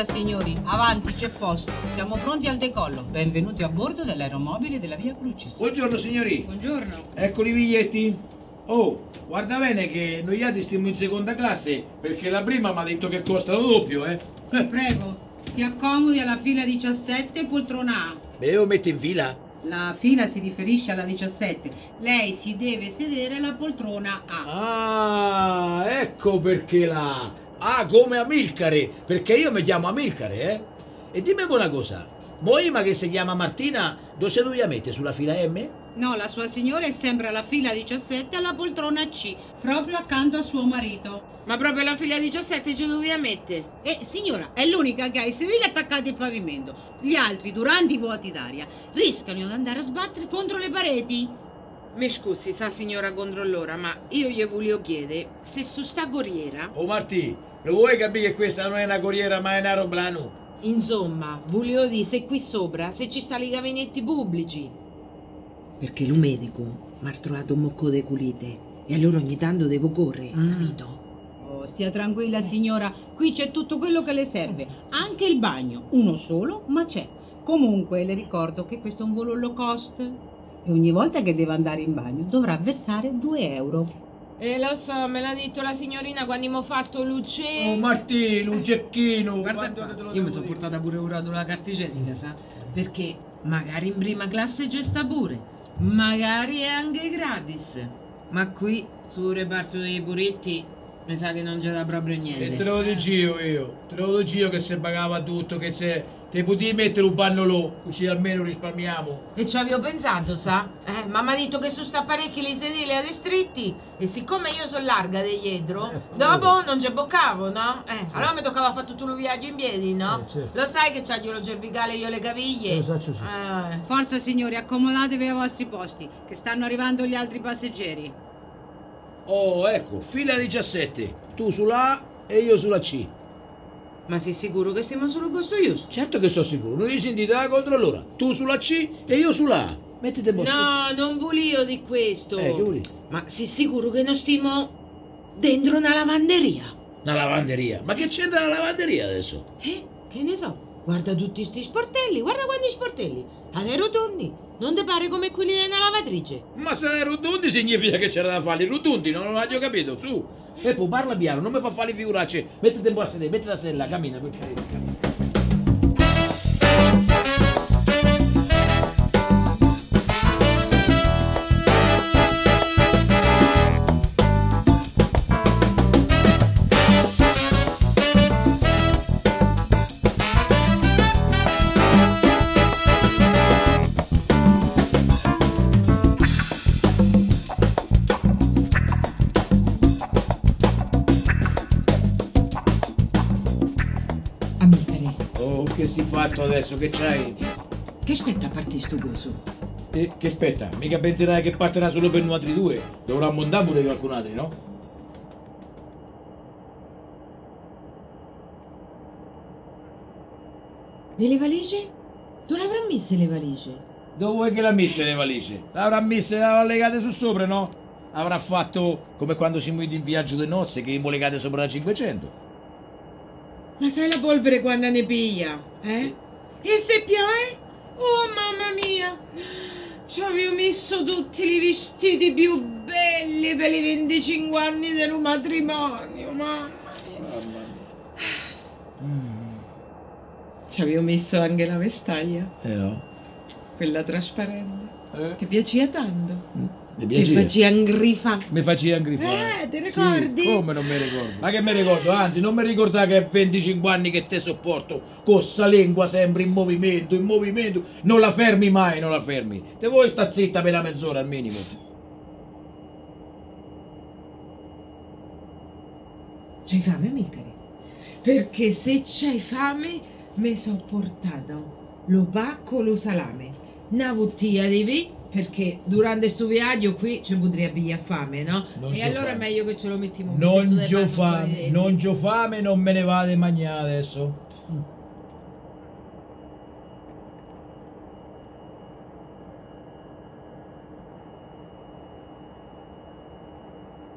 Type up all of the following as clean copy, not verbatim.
Forza signori, avanti, c'è posto. Siamo pronti al decollo. Benvenuti a bordo dell'aeromobile della Via Crucis. Buongiorno signori. Buongiorno. Eccoli i biglietti. Oh, guarda bene che noi altri stiamo in seconda classe perché la prima mi ha detto che costa lo doppio, Sì, prego. Si accomodi alla fila 17, poltrona A. Me devo mettere in fila? La fila si riferisce alla 17. Lei si deve sedere alla poltrona A. Ah, ecco perché la... Ah, come Amilcare, perché io mi chiamo Amilcare, E dimmi una cosa, Moima che si chiama Martina, dove si doveva mettere, sulla fila M? No, la sua signora è sempre alla fila 17 alla poltrona C, proprio accanto a suo marito. Ma proprio la fila 17 ci doveva mettere? Signora, è l'unica che ha i sedili attaccati al pavimento. Gli altri, durante i vuoti d'aria, rischiano di andare a sbattere contro le pareti. Mi scusi, sa signora controllora, ma io gli volevo chiedere se su sta corriera... Oh Martì, lo vuoi capire che questa non è una corriera ma è un aeroplano? Insomma, volevo dire se qui sopra, se ci sta i gabinetti pubblici. Perché lo medico mi ha trovato un mocco de culite e allora ogni tanto devo correre, capito? Oh, stia tranquilla signora, qui c'è tutto quello che le serve, anche il bagno, uno solo, ma c'è. Comunque le ricordo che questo è un volo low cost e ogni volta che deve andare in bagno dovrà versare 2 euro. Lo so, me l'ha detto la signorina quando mi ho fatto luce. Oh Martì, un cecchino! Guarda qua, io mi sono portata pure ora la carta igienica, sa? Perché magari in prima classe c'è sta pure, magari è anche gratis. Ma qui, sul reparto dei puretti, mi sa che non c'è da proprio niente. E te lo dicevo io, te lo dicevo che se pagava tutto, che se te potevi mettere un pannolon, così almeno risparmiamo. E ci avevo pensato, sa? Ma mi ha detto che su sta parecchi li sedili ad stretti e siccome io sono larga di dietro, dopo non ci boccavo, no? Allora mi toccava fare tutto il viaggio in piedi, no? Certo. Lo sai che c'ho lo cervicale e io le caviglie? Lo so, sì. Forza signori, accomodatevi ai vostri posti, che stanno arrivando gli altri passeggeri. Oh, ecco, fila 17, tu sulla A e io sulla C. Ma sei sicuro che stiamo sul posto giusto? Certo che sto sicuro, non gli sentite la controllora. Tu sulla C e io sulla A. Mettete a posto. No, non volevo di questo. Che vuoi? Ma sei sicuro che non stiamo dentro una lavanderia? Una lavanderia? Ma che c'entra la lavanderia adesso? Che ne so? Guarda tutti sti sportelli, guarda quanti sportelli. A dei rotondi. Non ti pare come quelli della lavatrice? Ma se è rotondi significa che c'era da fare i rotondi, non l'ho capito, su. E poi parla piano, non mi fa fare le figuracce. Mettete un po' a sedere, mettete a sedere là, cammina per carità. Amicare, Oh, che si è fatto adesso, che c'hai? che aspetta a farti sto coso? Che aspetta, mica penserai che partirà solo per noi altri due? Dovrà montare pure qualcun altro, no? E le valigie? Dove l'avrà messe le valigie? Dove vuoi che l'ha messa le valigie? L'avrà messa e l'avrà legate su sopra, no? Avrà fatto come quando siamo in viaggio di nozze, che abbiamo legate sopra la 500. Ma sai la polvere quando ne piglia? E se piove? Oh mamma mia! Ci avevo messo tutti i vestiti più belli per i 25 anni del matrimonio, mamma mia! Ci avevo messo anche la vestaglia, No? quella trasparente. Ti piaceva tanto? Mi Ti piaceva. faceva ingrifare. Mi faceva ingrifare. Ti ricordi? Sì, come non mi ricordo? Ma che mi ricordo? Anzi, non mi ricordare che è 25 anni che te sopporto, con sta lingua sempre in movimento, in movimento. Non la fermi mai, non la fermi. Te vuoi sta zitta per la mezz'ora al minimo? C'hai fame, Micari? Perché se c'hai fame, mi so portato lo pacco, lo salame, una bottiglia di vino, perché durante sto viaggio qui ci potrebbe pigliare fame, no? Non E c'ho allora fame. è meglio che ce lo mettiamo un Non pezzetto di c'ho pane fame, fuori non dentro. c'ho fame, non me ne vado a mangiare adesso.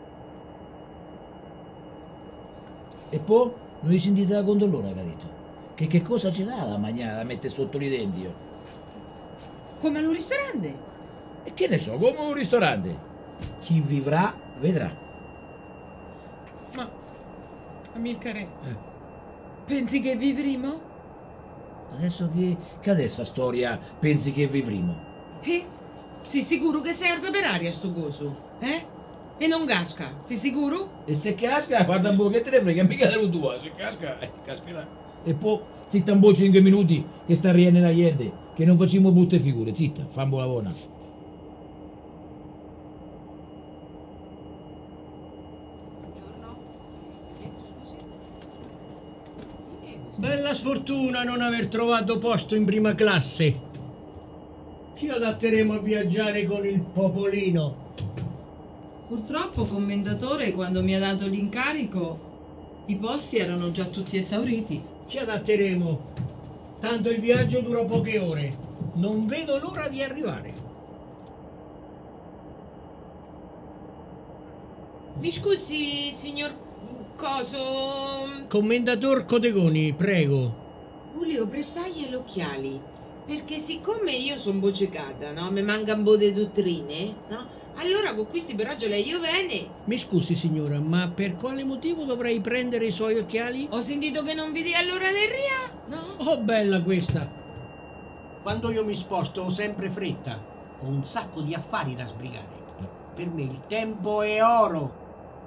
E poi non vi sentite la controllora che ha detto? Che cosa ci dà da mangiare, da mettere sotto i denti? Io? Come al ristorante. E che ne so, come un ristorante. Chi vivrà, vedrà. Ma, Amilcare, pensi che vivremo? Adesso che adesso storia pensi che vivremo? Sei sicuro che serve per aria sto coso? E non casca, sei sicuro? E se casca, guarda un po' che te ne frega, mica da tua, se casca, cascherà. E poi, zitta un po' 5 minuti che sta rienendo la gente, che non facciamo brutte figure, zitta, fa un buon lavoro. Bella sfortuna non aver trovato posto in prima classe. Ci adatteremo a viaggiare con il popolino. Purtroppo, commendatore, quando mi ha dato l'incarico, i posti erano già tutti esauriti. Ci adatteremo. Tanto il viaggio dura poche ore. Non vedo l'ora di arrivare. Mi scusi, signor Coso. Commendator Codegoni, prego. Volevo prestargli gli occhiali. Perché siccome io sono bocecata, no? Mi manca un po' di dottrine, no? Allora con questi però lei io bene. Mi scusi signora, ma per quale motivo dovrei prendere i suoi occhiali? Ho sentito che non vedi all'ora del ria, no? Oh, bella questa! Quando io mi sposto ho sempre fretta. Ho un sacco di affari da sbrigare. Per me il tempo è oro.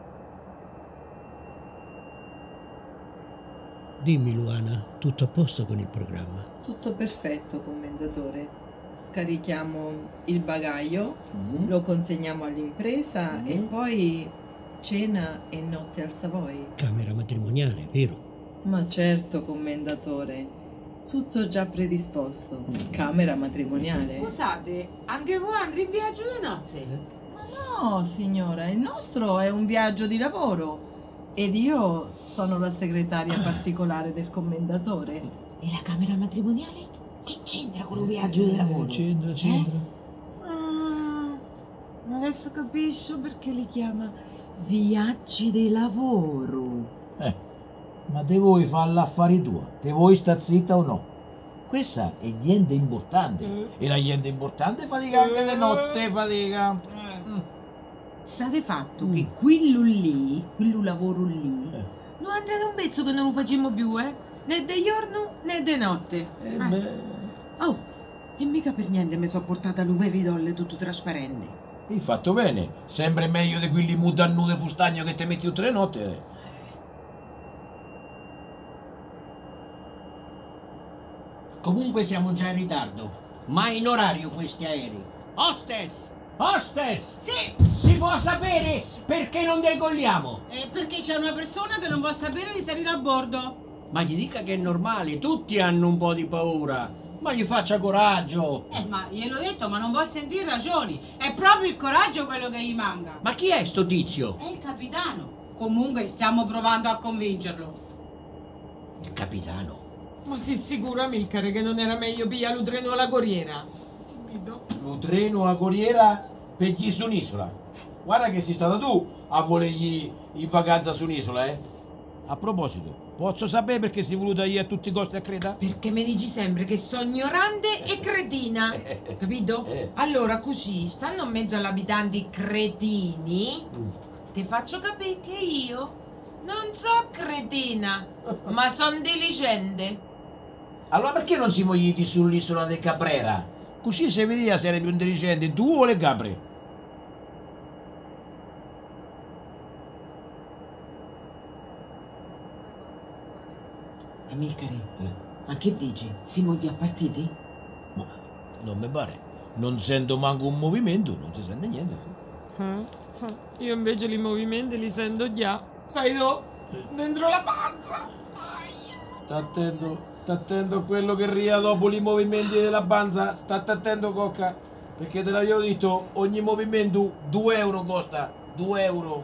Dimmi Luana, tutto a posto con il programma? Tutto perfetto, commendatore. Scarichiamo il bagaglio, lo consegniamo all'impresa e poi cena e notte al Savoy. Camera matrimoniale, vero? Ma certo, commendatore. Tutto già predisposto. Camera matrimoniale. Scusate, anche voi andrete in viaggio di nozze? No, signora, il nostro è un viaggio di lavoro. Ed io sono la segretaria particolare del commendatore. E la camera matrimoniale? Che c'entra con il viaggio di lavoro? C'entra. Adesso capisco perché li chiama viaggi di lavoro. Ma te vuoi fare l'affare tua? Te vuoi sta zitta o no? Questa è gente importante. E la gente importante fatica anche di notte, fatica. Sta di fatto che quello lavoro lì, non andrà da un pezzo che non lo facciamo più, né di giorno né di notte. Oh, e mica per niente mi sono portata l'uve vidolle tutto trasparente. Hai fatto bene, sempre meglio di quelli mutannude fustagno che ti metti tutte le notte. Comunque siamo già in ritardo, ma in orario questi aerei. Hostess! Hostess! Sì, Si può sapere perché non decolliamo? perché c'è una persona che non vuol sapere di salire a bordo. Ma gli dica che è normale, tutti hanno un po' di paura. Ma gli faccia coraggio. Ma gliel'ho detto, ma non vuol sentire ragioni. È proprio il coraggio quello che gli manca. Ma chi è sto tizio? È il capitano. Comunque stiamo provando a convincerlo. Il capitano. Ma sei sicuro, Amilcare, che non era meglio pigliare lo treno alla corriera? Lo treno a corriera per gli su un'isola. Guarda che sei stata tu a volergli in vacanza su un'isola, A proposito, posso sapere perché sei voluta io a tutti i costi a Creta? Perché mi dici sempre che sono ignorante e cretina, capito? Allora così, stando in mezzo agli abitanti cretini, ti faccio capire che io non so cretina, ma sono diligente. Allora perché non si muoiti sull'isola di Caprera? Così si vedeva se eri più intelligente tu o le capre? Amilcare, ma che dici? Siamo già partiti? Ma non mi pare. Non sento manco un movimento, non si sente niente. Io invece i movimenti li sento già. Sai tu? Dentro la panza. Sta attento a quello che ria dopo i movimenti della panza. Sta attento, cocca. Perché te l'avevo detto, ogni movimento 2 euro costa. 2 euro.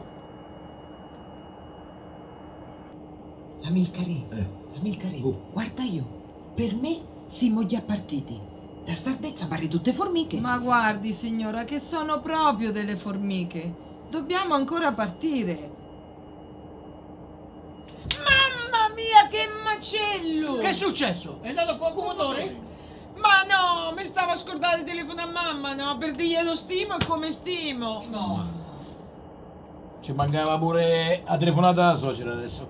Amilcare, guarda io. Per me siamo già partiti. Da stardezza pare tutte formiche. Ma guardi, signora, che sono proprio delle formiche. Dobbiamo ancora partire. Mamma mia, che uccello! Che è successo? È andato a fuoco motore? Ma no, mi stavo scordando di telefono a mamma, no? Per dirgli lo stimo e come stimo. No. Ci mancava pure la telefonata alla suocera adesso.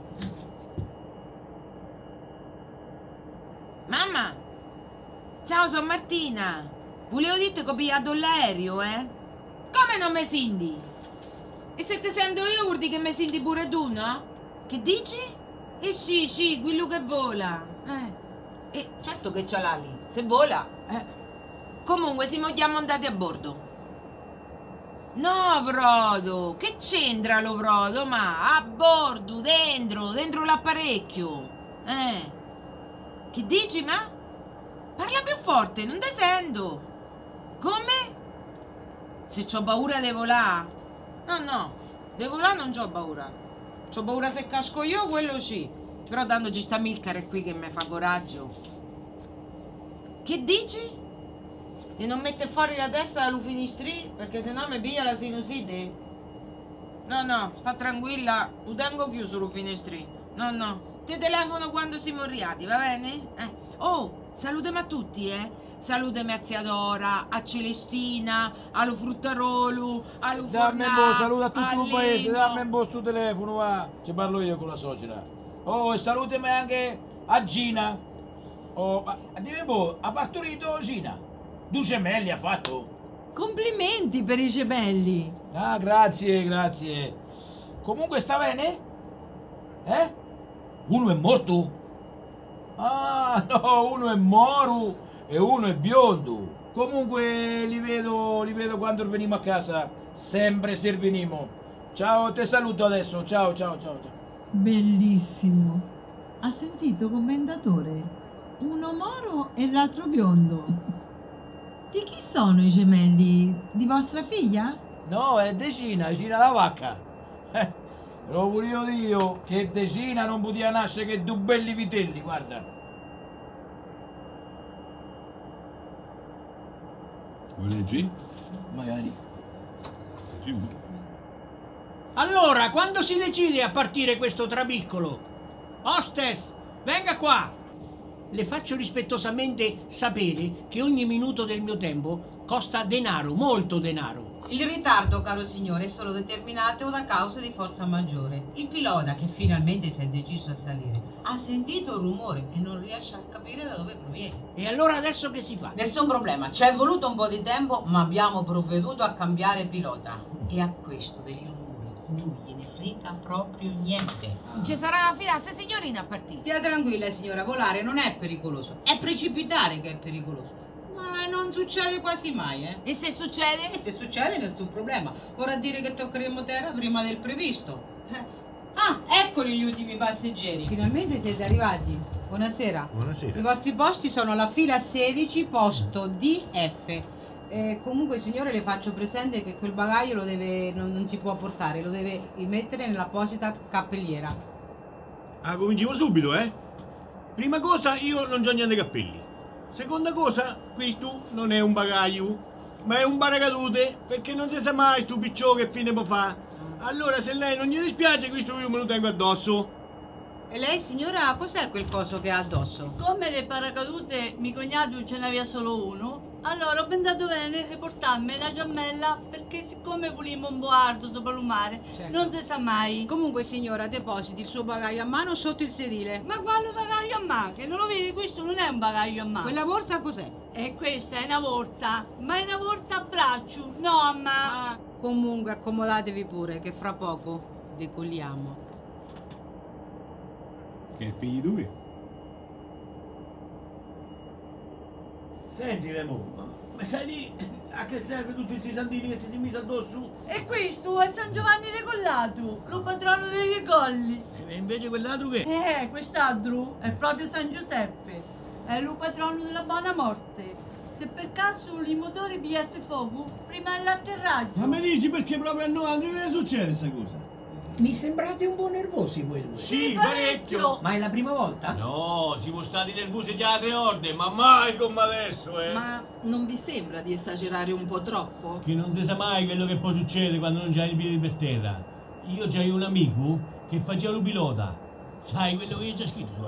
Mamma! Ciao, sono Martina. Volevo dirti che ho pigliato l'aereo, eh? Come non mi senti? E se ti sento io vuol dire che mi senti pure tu, no? Che dici? Sì, quello che vola. E certo che ce l'ha lì, se vola. Comunque siamo già montati a bordo. No, Frodo, che c'entra lo Frodo? Ma a bordo, dentro l'apparecchio. Che dici, ma? Parla più forte, non ti sento. Come? Se c'ho paura di volare? No, di volare non c'ho paura. C'ho paura se casco io, quello sì. Però tanto ci sta Milcare qui che mi fa coraggio. Che dici? Di non mettere fuori la testa dalla finestrì perché sennò mi piglia la sinusite? No, sta tranquilla, lo tengo chiuso lo finestrì. No, ti telefono quando siamo arrivati, va bene? Oh, salutami a tutti, Salutami a zia Dora, a Celestina, allo Fruttarolo, allo Dammi un po', Fornà, saluta a tutto il paese, Lino. dammi un po' sto telefono, va. Ci parlo io con la suocera. Oh, e salutami anche a Gina. Oh, dimmi un po', ha partorito Gina? 2 gemelli ha fatto? Complimenti per i gemelli. Ah, grazie. Comunque sta bene? Uno è morto? Ah, no, uno è moro e uno è biondo. Comunque li vedo quando veniamo a casa. Sempre se venimo. Ciao, te saluto adesso. Ciao. Bellissimo. Ha sentito, commendatore? Uno moro e l'altro biondo. Di chi sono i gemelli? Di vostra figlia? No, è Decina la vacca. Lo volevo io che Decina non poteva nascere che 2 belli vitelli, guarda. Vuoi leggi? Magari. Allora, quando si decide a partire questo trabiccolo? Hostess, venga qua! Le faccio rispettosamente sapere che ogni minuto del mio tempo costa denaro, molto denaro. Il ritardo, caro signore, è solo determinato da cause di forza maggiore. Il pilota, che finalmente si è deciso a salire, ha sentito un rumore e non riesce a capire da dove proviene. E allora adesso che si fa? Nessun problema, ci è voluto un po' di tempo, ma abbiamo provveduto a cambiare pilota. E a questo degli rumori non gliene frega proprio niente. Ci sarà da fidarsi, signorina, a partire. Stia tranquilla, signora, volare non è pericoloso, è precipitare che è pericoloso. Ma non succede quasi mai, E se succede? E se succede nessun problema. Vorrà dire che toccheremo terra prima del previsto. Ah, eccoli gli ultimi passeggeri. Finalmente siete arrivati. Buonasera. Buonasera. I vostri posti sono alla fila 16, posto DF. Comunque, signore, le faccio presente che quel bagaglio non si può portare, lo deve mettere nell'apposita cappelliera. Ah, cominciamo subito, Prima cosa, io non ho niente cappelli. Seconda cosa, questo non è un bagaglio, ma è un paracadute, perché non si sa mai sto picciò che fine può fare. Allora, se lei non gli dispiace, questo io me lo tengo addosso. E lei, signora, cos'è quel coso che ha addosso? Come le paracadute mio cognato ce n'aveva solo uno, allora ho pensato bene di portarmi la giammella perché siccome volimmo un boardo sopra il mare, Certo. non si sa mai. Comunque, signora, depositi il suo bagaglio a mano sotto il sedile. Ma quale bagaglio a mano? Che non lo vedi? Questo non è un bagaglio a mano. Quella borsa cos'è? E questa è una borsa, ma è una borsa a braccio, no ma... Ah, comunque, accomodatevi pure, che fra poco decolliamo. Che figli due? Senti, Remo, ma sai lì a che serve tutti questi sandini che ti si mise addosso? E questo è San Giovanni Decollato, lo patrono degli colli. E invece quell'altro che? Quest'altro è proprio San Giuseppe, è lo patrono della buona morte. Se per caso i motori pigliasse fuoco prima dell'atterraggio. Ma mi dici perché proprio a noi, Andrea, che succede questa cosa? Mi sembrate un po' nervosi voi due. Sì, parecchio. Ma è la prima volta? No, siamo stati nervosi già 3 ore, ma mai come adesso, Ma non vi sembra di esagerare un po' troppo? Che non si sa mai quello che può succedere quando non c'hai i piedi per terra. Io c'hai un amico che faceva lo pilota. Sai quello che io ho già scritto sulla tomba?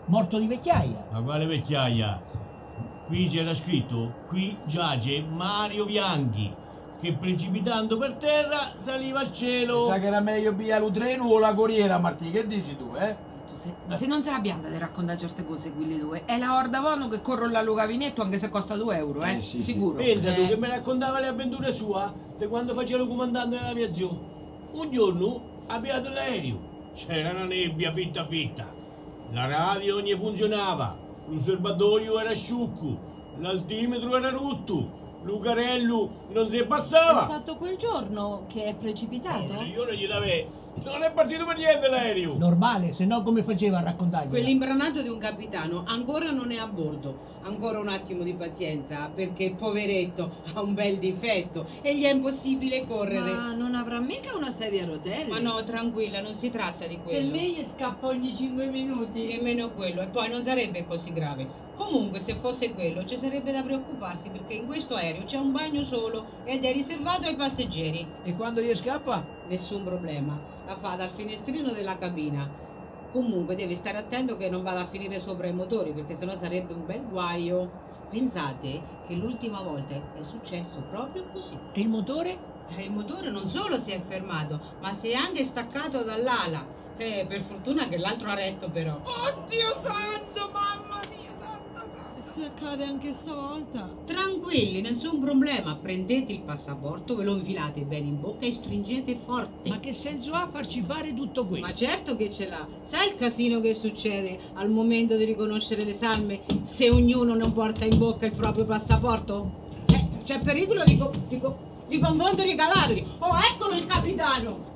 Morto di vecchiaia. Ma quale vecchiaia? Qui c'era scritto, qui giace Mario Bianchi, che precipitando per terra saliva al cielo. Sa che era meglio via lo treno o la corriera, Martì, che dici tu, eh? Se non se l'abbiamo di raccontare certe cose quelli due, è la Orda Vono che corrono là lo gavinetto anche se costa 2 euro, Sì, sicuro. Pensa tu che mi raccontava le avventure sue di quando faceva il comandante dell'aviazione. Un giorno ha pigliato l'aereo, c'era una nebbia fitta fitta, la radio non funzionava, l'osservatorio era asciutto, l'altimetro era rotto, Lucarello non si È passava. stato quel giorno che è precipitato? Io non gli davo. Non è partito per niente l'aereo. Normale, se no come faceva a raccontargli? Quell'imbranato di un capitano ancora non è a bordo. Ancora un attimo di pazienza, perché poveretto ha un bel difetto e gli è impossibile correre. Ma non avrà mica una sedia a rotelle? Ma no, tranquilla, non si tratta di Per quello. me gli scappa ogni 5 minuti. Nemmeno quello, e poi non sarebbe così grave. Comunque, se fosse quello, ci sarebbe da preoccuparsi, perché in questo aereo c'è un bagno solo ed è riservato ai passeggeri. E quando gli scappa? Nessun problema. La fa dal finestrino della cabina. Comunque devi stare attento che non vada a finire sopra i motori, perché sennò sarebbe un bel guaio. Pensate che l'ultima volta è successo proprio così. E il motore? Il motore non solo si è fermato, ma si è anche staccato dall'ala. Per fortuna che l'altro ha retto però. Oddio santo, mamma mia, santa. Se accade anche stavolta. Tranquilli, nessun problema. Prendete il passaporto, ve lo infilate bene in bocca e stringete forte. Ma che senso ha farci fare tutto questo? Ma certo che ce l'ha. Sai il casino che succede al momento di riconoscere le salme se ognuno non porta in bocca il proprio passaporto? C'è pericolo di confondere i cadaveri. Oh, eccolo il capitano!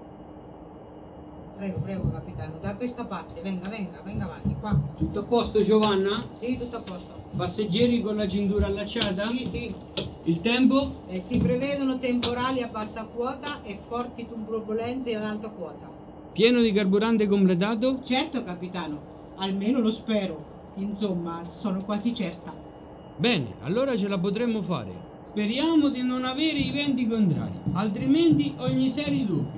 Prego, capitano, da questa parte, venga avanti, qua. Tutto a posto, Giovanna? Sì, tutto a posto. Passeggeri con la cintura allacciata? Sì. Il tempo? Si prevedono temporali a bassa quota e forti turbolenze ad alta quota. Pieno di carburante completato? Certo, capitano, almeno lo spero. Insomma, sono quasi certa. Bene, allora ce la potremmo fare. Speriamo di non avere i venti contrari, altrimenti ogni serie dubbi.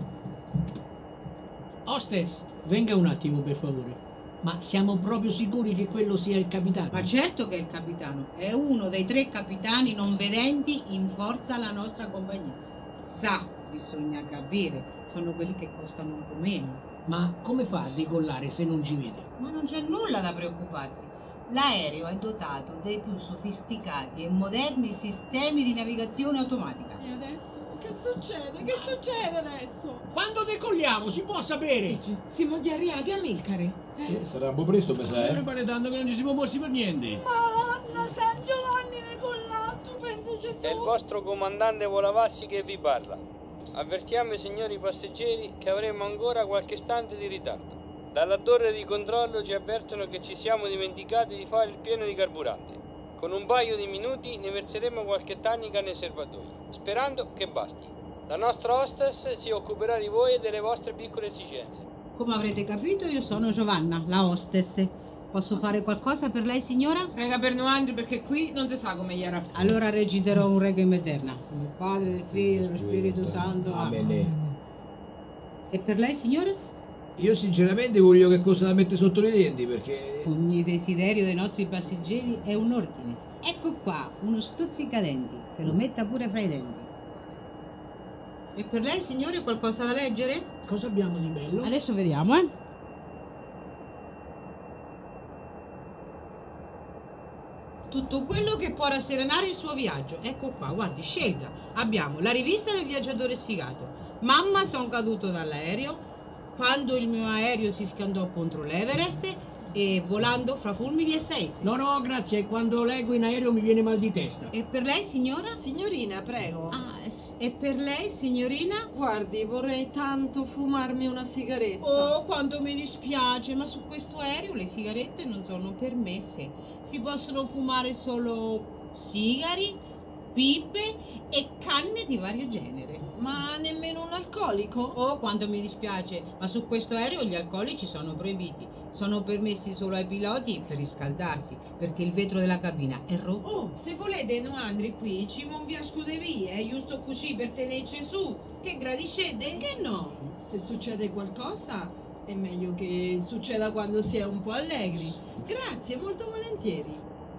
Hostess, venga un attimo per favore. Ma siamo proprio sicuri che quello sia il capitano? Ma certo che è il capitano, è uno dei 3 capitani non vedenti in forza alla nostra compagnia. Sa, bisogna capire, sono quelli che costano un po' meno. Ma come fa a decollare se non ci vede? Ma non c'è nulla da preoccuparsi. L'aereo è dotato dei più sofisticati e moderni sistemi di navigazione automatica. E adesso? Che succede? Che succede adesso? Quando decolliamo, si può sapere? Siamo di arrivati a Milcare. Sarà un po' presto, mi sa, Non pare tanto che non ci siamo mossi per niente. Madonna, San Giovanni Nicolazzo, pensaci tu. È il vostro comandante Volavassi che vi parla. Avvertiamo i signori passeggeri che avremo ancora qualche istante di ritardo. Dalla torre di controllo ci avvertono che ci siamo dimenticati di fare il pieno di carburante. Con un paio di minuti ne verseremo qualche tannica nei serbatoi, sperando che basti. La nostra hostess si occuperà di voi e delle vostre piccole esigenze. Come avrete capito, io sono Giovanna, la hostess. Posso fare qualcosa per lei, signora? Prega per noi Andri perché qui non si sa come gli era. Allora reciterò un requiem eterna. Del Padre, del Figlio e dello Spirito Santo. Amen. E per lei, signore? Io sinceramente voglio che cosa da mettere sotto i denti, perché... Ogni desiderio dei nostri passeggeri è un ordine. Ecco qua, uno stuzzicadenti. Se lo metta pure fra i denti. E per lei, signore, qualcosa da leggere? Cosa abbiamo di bello? Adesso vediamo, Tutto quello che può rasserenare il suo viaggio. Ecco qua, guardi, scelga. Abbiamo la rivista del viaggiatore sfigato. Mamma, sono caduto dall'aereo. Quando il mio aereo si scandò contro l'Everest e volando fra fulmini e saette. No, grazie. Quando leggo in aereo mi viene mal di testa. E per lei, signora? Signorina, prego. E per lei, signorina? Guardi, vorrei tanto fumarmi una sigaretta. Oh, quanto mi dispiace, ma su questo aereo le sigarette non sono permesse. Si possono fumare solo sigari, pipe e canne di vario genere. Ma nemmeno un alcolico? Oh, quanto mi dispiace, ma su questo aereo gli alcolici sono proibiti. Sono permessi solo ai piloti per riscaldarsi, perché il vetro della cabina è rotto. Oh, se volete noi Andri qui ci monviasco de vie, giusto così per tenerci su. Che gradiscete? Che no? Se succede qualcosa, È meglio che succeda quando si è un po' allegri. Grazie, molto volentieri.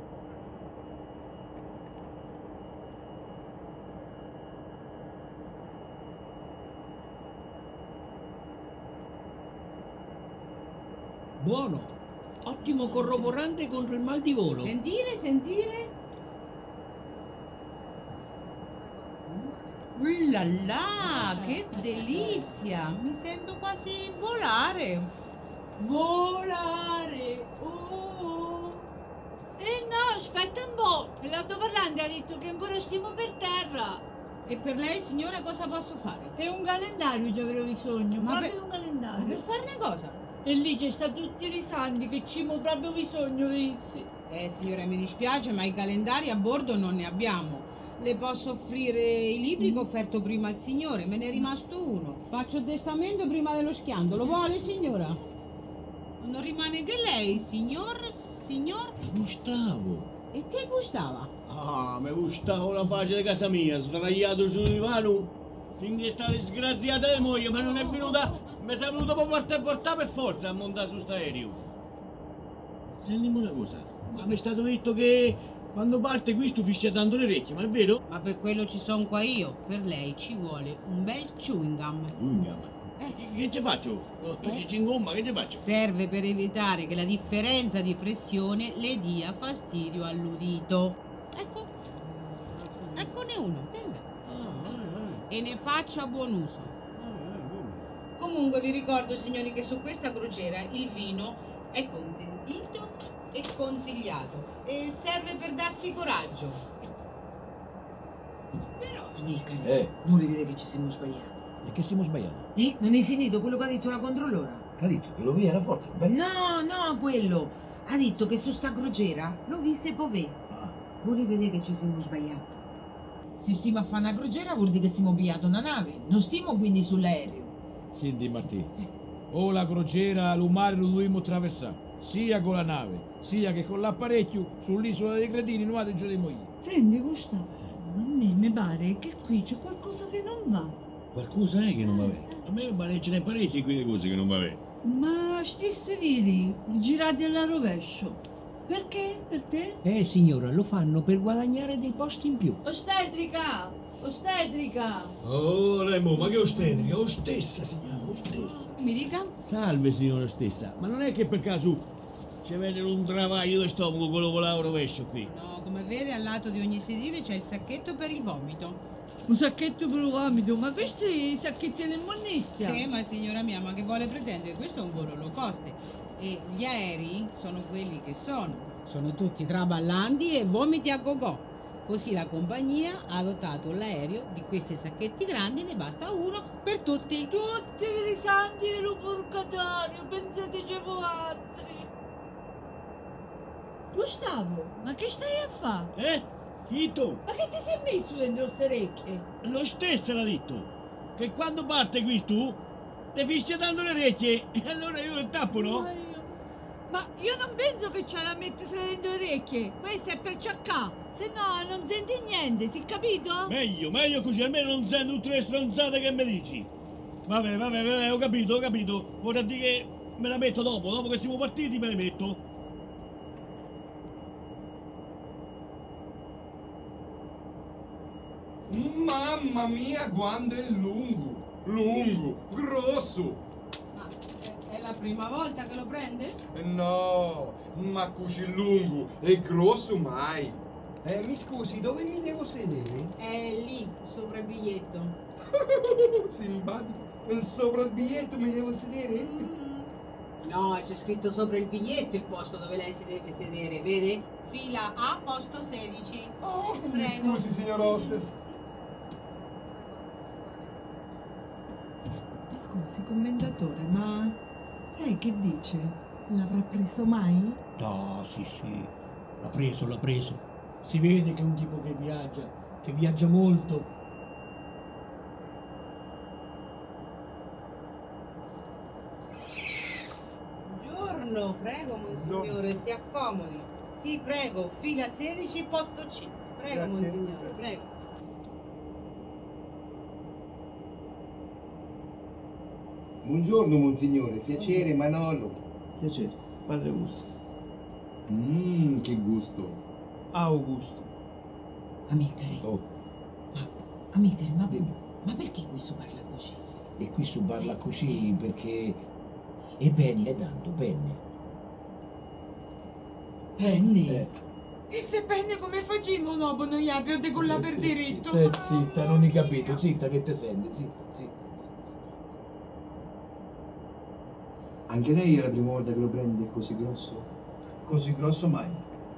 Buono, ottimo corroborante contro il mal di volo. Sentire, sentire. La la, che delizia! Mi sento quasi volare. Volare! Oh! No, aspetta un po'. L'altoparlante ha detto che ancora stiamo per terra. E per lei, signora, cosa posso fare? È un calendario ci avrò bisogno, Ma proprio per- un Ma calendario. per farne cosa? E lì c'è sta tutti i santi che ci ho proprio bisogno, vissi. Signora, mi dispiace, ma i calendari a bordo non ne abbiamo. Le posso offrire i libri che ho offerto prima al signore, me ne è rimasto uno. Faccio testamento prima dello schianto, lo vuole, signora? Non rimane che lei, signor? Gustavo. E che gustava? Ah, mi gustavo la pace di casa mia, sdraiato sul divano, finché sta disgraziata di moglie, ma non è venuta, mi sa venuto per portare per forza a montare su st'aereo. Sentimi una cosa, ma mi è stato detto che quando parte qui tu fischia tanto le orecchie, ma è vero? Ma per quello ci sono qua io. Per lei ci vuole un bel chewing gum. Che ci faccio? Ci ingomma, che ci faccio? Serve per evitare che la differenza di pressione le dia fastidio all'udito. Ecco, eccone uno, tenga. E ne faccia buon uso. Comunque vi ricordo, signori, che su questa crociera il vino è consentito e consigliato e serve per darsi coraggio. Però Amilcare, vuoi vedere che ci siamo sbagliati? E che siamo sbagliati? Non hai sentito quello che ha detto la controllora? Che ha detto? Che lo via era forte? No, quello. Ha detto che su sta crociera lo visse Pové. Vuoi vedere che ci siamo sbagliati? Se stiamo a fare una crociera vuol dire che stiamo pigliato una nave. Non stiamo quindi sull'aereo. Senti Martì, o la crociera, lo mare lo dobbiamo attraversare, sia con la nave, sia che con l'apparecchio sull'isola dei Cretini, nuovate giù dei mogli. Senti Gustavo, a me mi pare che qui c'è qualcosa che non va. Qualcosa è che non va bene. A me mi pare che ce n'è parecchie qui le cose che non va bene. Ma sti sedili girati alla rovescio. Perché? Per te? Signora, lo fanno per guadagnare dei posti in più. Ostetrica! Ostetrica! Oh, Remo, ma che ostetrica? Ostessa si chiama, ostessa. mi dica? Salve, signora Ostessa, ma non è che per caso ci vede un travaglio di stomaco quello con la rovescio qui? No, come vede al lato di ogni sedile c'è il sacchetto per il vomito. Un sacchetto per il vomito, ma questi sacchetti dell'immondizia? Ma signora mia, ma che vuole pretendere? Questo è un volo low cost e gli aerei sono quelli che sono. Sono tutti traballanti e vomiti a go-go. Così la compagnia ha dotato l'aereo di questi sacchetti grandi, ne basta uno per tutti. Tutti i santi dello purgatorio, pensateci voi altri. Gustavo, ma che stai a fare? Chito? Ma che ti sei messo dentro queste orecchie? Lo stesso l'ha detto, che quando parte qui tu, ti fischia tanto le orecchie e allora io il tappo, no? Ma io non penso che ce la mettessi dentro le orecchie, questo è per ciaccà. Se no non senti niente, si è capito? Meglio così, almeno non sento tutte le stronzate che mi dici. Vabbè, ho capito. Vorrà dire che me la metto dopo che siamo partiti me le metto. Mamma mia, quando è lungo, grosso. Ma è la prima volta che lo prende? No, ma così lungo e grosso mai. Mi scusi, dove mi devo sedere? È lì, sopra il biglietto. Simpatico, sopra il biglietto mi devo sedere? No, c'è scritto sopra il biglietto il posto dove lei si deve sedere, vede? Fila A, posto 16. Oh, mi prego. scusi, signor Hostess. Scusi, commendatore, ma lei che dice? L'avrà preso mai? No, sì, l'ha preso. Si vede che è un tipo che viaggia molto. Buongiorno, prego, monsignore, si accomodi. Sì, prego, fila 16, posto C. Prego, Grazie. monsignore, prego. Buongiorno, monsignore. Piacere, Manolo. Piacere, padre Augusto. Che gusto. Augusto. Amicare. Amicare, ma perché questo parla così? E qui su parla così perché è penne tanto, penne. Penne? E se penne come facciamo dopo noi altri a decollare per diritto? Zitta, non hai capito, zitta che te senti, zitta. Anche lei è la prima volta che lo prende così grosso? Così grosso mai.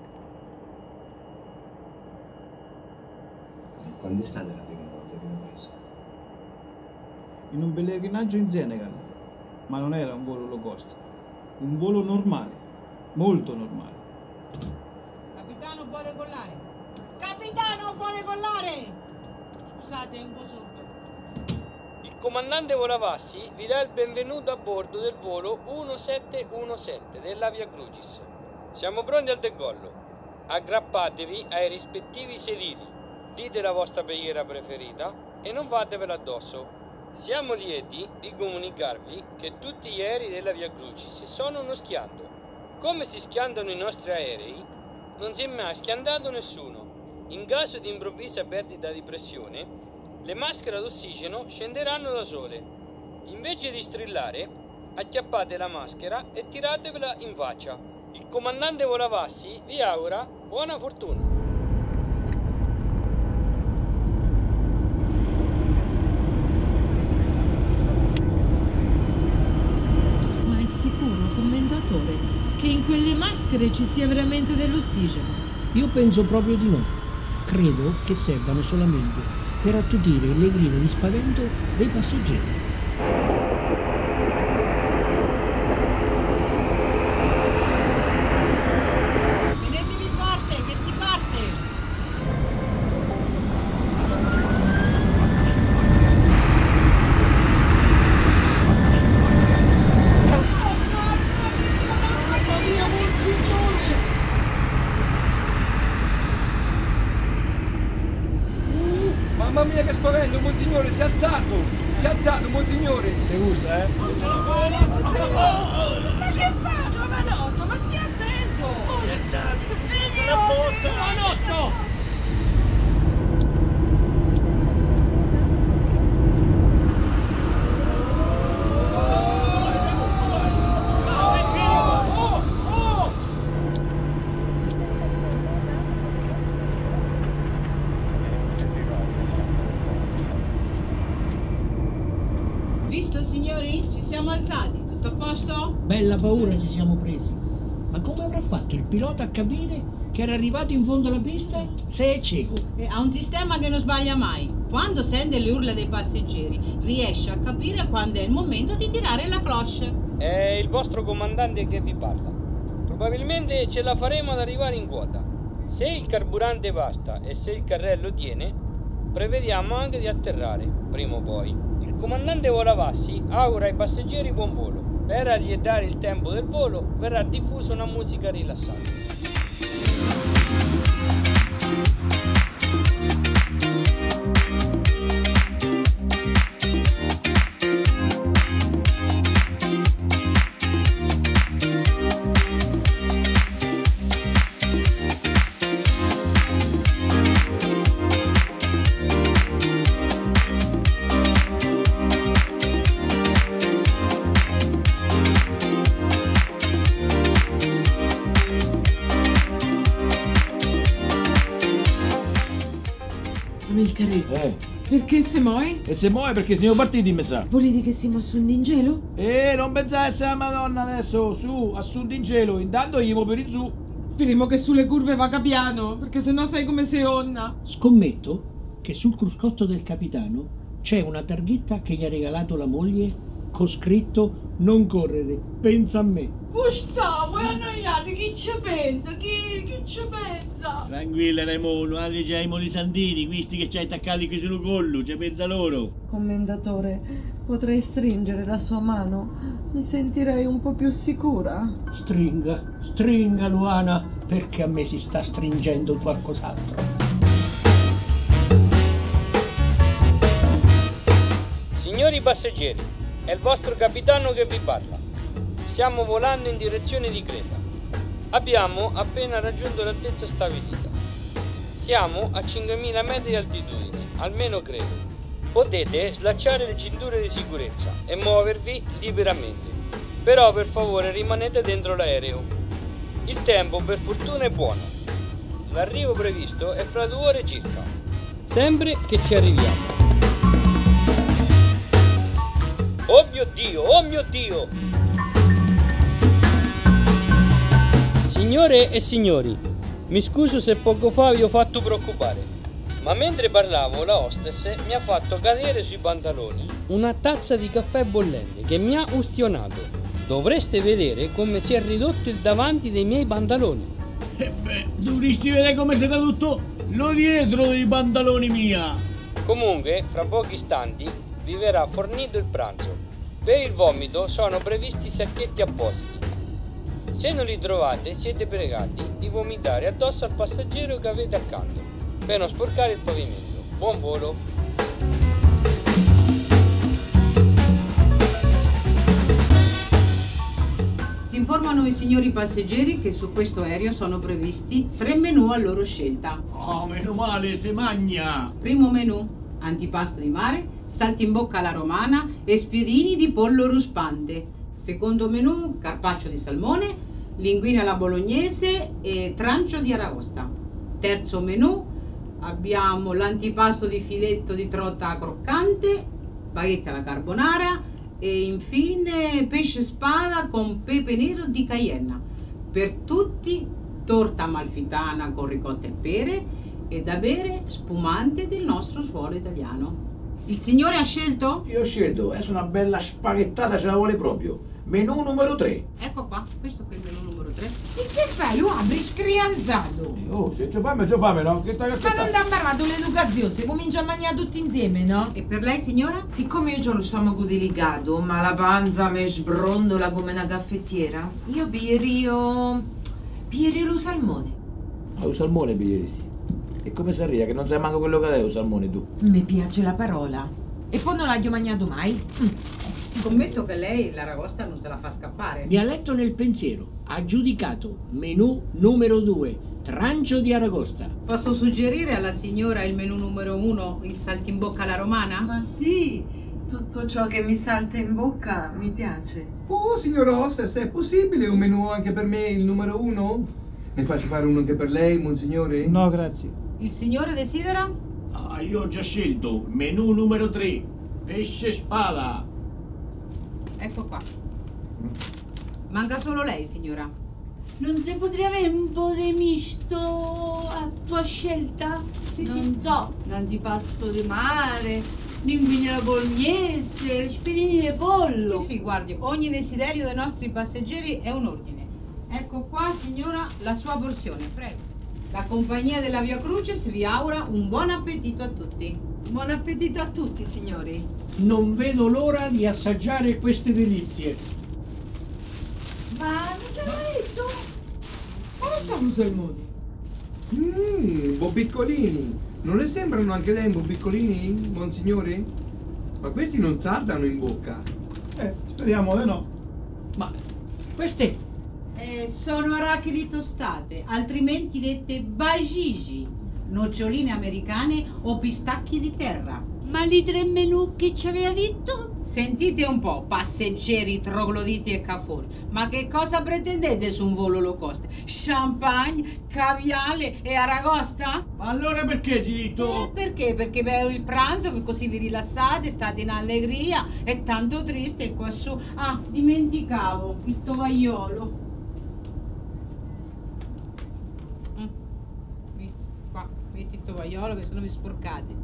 Quando è stata la prima volta che l'ho preso? In un pellegrinaggio in Senegal. Ma non era un volo low cost. Un volo normale. Molto normale. Capitano può decollare. Capitano può decollare. Scusate, è un po' sotto. Il comandante Volavassi vi dà il benvenuto a bordo del volo 1717 dell'Avia Crucis. Siamo pronti al decollo. Aggrappatevi ai rispettivi sedili, dite la vostra preghiera preferita e non fatevela addosso. Siamo lieti di comunicarvi che tutti gli aerei dell'Avia Crucis sono uno schianto. Come si schiantano i nostri aerei, non si è mai schiantato nessuno. In caso di improvvisa perdita di pressione, le maschere d'ossigeno scenderanno da sole. Invece di strillare, acchiappate la maschera e tiratevela in faccia. Il comandante Volavassi vi augura buona fortuna. Ma è sicuro, commendatore, che in quelle maschere ci sia veramente dell'ossigeno? Io penso proprio di no. Credo che servano solamente per attutire le grida di spavento dei passeggeri. Tenetevi forte che si parte. Mamma mia che spavento, monsignore, si è alzato! Si è alzato, monsignore! Ti gusta, eh? Ma che fa, giovanotto? Ma stia attento! Si è alzato, subito la botta! Giovanotto! Visto, signori? Ci siamo alzati. Tutto a posto? Bella paura ci siamo presi. Ma come avrà fatto il pilota a capire che era arrivato in fondo alla pista se è cieco? Ha un sistema che non sbaglia mai. Quando sente le urla dei passeggeri, riesce a capire quando è il momento di tirare la cloche. È il vostro comandante che vi parla. Probabilmente ce la faremo ad arrivare in quota. Se il carburante basta e se il carrello tiene, prevediamo anche di atterrare, prima o poi. Il comandante Volavassi augura ai passeggeri buon volo. Per allietare il tempo del volo verrà diffusa una musica rilassante. Amilcare, perché se muove? E se muove perché siamo partiti, mi sa. Vuol dire che siamo assunti in gelo? Non pensare a essere la Madonna adesso, su, assunti in cielo, intanto gli muovo per in su. Speriamo che sulle curve vada piano, perché sennò sai come si onna. Scommetto che sul cruscotto del capitano c'è una targhetta che gli ha regalato la moglie con scritto non correre, pensa a me. Gustavo, è annoiato, chi ci pensa? Chi ci pensa? Tranquilla Raimondo, altri c'hai i moli santini, questi che c'hai attaccati qui sul collo, ci pensa loro. Commendatore, potrei stringere la sua mano? Mi sentirei un po' più sicura. Stringa Luana, perché a me si sta stringendo qualcos'altro. Signori passeggeri, è il vostro capitano che vi parla. Stiamo volando in direzione di Creta. Abbiamo appena raggiunto l'altezza stabilita. Siamo a 5.000 metri di altitudine, almeno credo. Potete slacciare le cinture di sicurezza e muovervi liberamente. Però per favore rimanete dentro l'aereo. Il tempo per fortuna è buono. L'arrivo previsto è fra 2 ore circa. Sempre che ci arriviamo. Oh mio Dio, oh mio Dio! Signore e signori, mi scuso se poco fa vi ho fatto preoccupare, ma mentre parlavo la hostess mi ha fatto cadere sui pantaloni una tazza di caffè bollente che mi ha ustionato. Dovreste vedere come si è ridotto il davanti dei miei pantaloni. Dovresti vedere come si è tutto lo dietro dei pantaloni mia. Comunque, fra pochi istanti vi verrà fornito il pranzo. Per il vomito sono previsti sacchetti appositi. Se non li trovate, siete pregati di vomitare addosso al passeggero che avete accanto, per non sporcare il pavimento. Buon volo! Si informano i signori passeggeri che su questo aereo sono previsti 3 menù a loro scelta. Oh, meno male, se magna! Primo menù, antipasto di mare, saltimbocca alla romana e spiedini di pollo ruspante. Secondo menù, carpaccio di salmone, linguine alla bolognese e trancio di aragosta. Terzo menù, abbiamo l'antipasto di filetto di trota croccante, baguette alla carbonara e infine pesce spada con pepe nero di Cayenne. Per tutti torta amalfitana con ricotta e pere e da bere spumante del nostro suolo italiano. Il signore ha scelto? Io ho scelto, è una bella spaghettata, ce la vuole proprio. Menù numero 3. Ecco qua, questo è il menù numero 3. E che fai? Lo apri scrianzato. Oh, se c'è fame, no? Che stai Ma aspettando? non ti ha parlato l'educazione, si comincia a mangiare tutti insieme, no? E per lei, signora? Siccome io ho lo stomaco delicato, ma la panza mi sbrondola come una caffettiera, io piglierio lo salmone. Ma lo salmone piglieresti? E come si arriva? Che non sai manco quello che è lo salmone tu? Mi piace la parola. E poi non l'ho mangiato mai. Scommetto che lei l'aragosta non se la fa scappare. Mi ha letto nel pensiero. Ha giudicato menù numero 2, trancio di aragosta. Posso suggerire alla signora il menù numero 1, il saltimbocca alla romana? Ma sì, tutto ciò che mi salta in bocca mi piace. Oh, signor hostess, è possibile un menù anche per me, il numero 1? Ne faccio fare uno anche per lei, monsignore? No, grazie. Il signore desidera? Ah, io ho già scelto menù numero 3, pesce spada. Ecco qua. Manca solo lei, signora. Non si potrebbe avere un po' di misto a tua scelta? Non so, l'antipasto di mare, linguine alla bolognese, spiedini di pollo. Sì, guardi, ogni desiderio dei nostri passeggeri è un ordine. Ecco qua, signora, la sua porzione, prego. La compagnia della Via Crucis vi augura un buon appetito a tutti. Buon appetito a tutti, signori. Non vedo l'ora di assaggiare queste delizie. Ma non ce l'hai detto? Come sta un salmone? Bobiccolini. Non le sembrano anche lei bobiccolini, monsignore? Ma questi non saldano in bocca. Speriamo di no. Ma queste Sono arachidi tostate, altrimenti dette bajiji, noccioline americane o pistacchi di terra. Ma li 3 menù che ci aveva detto? Sentite un po', passeggeri trogloditi e cafoni, ma che cosa pretendete su un volo low cost? Champagne, caviale e aragosta? Ma allora perché Girito? Perché? Perché bevo il pranzo, così vi rilassate, state in allegria, è tanto triste qua su. Ah, dimenticavo, il tovagliolo. Qua, metti il tovagliolo che sennò vi sporcate.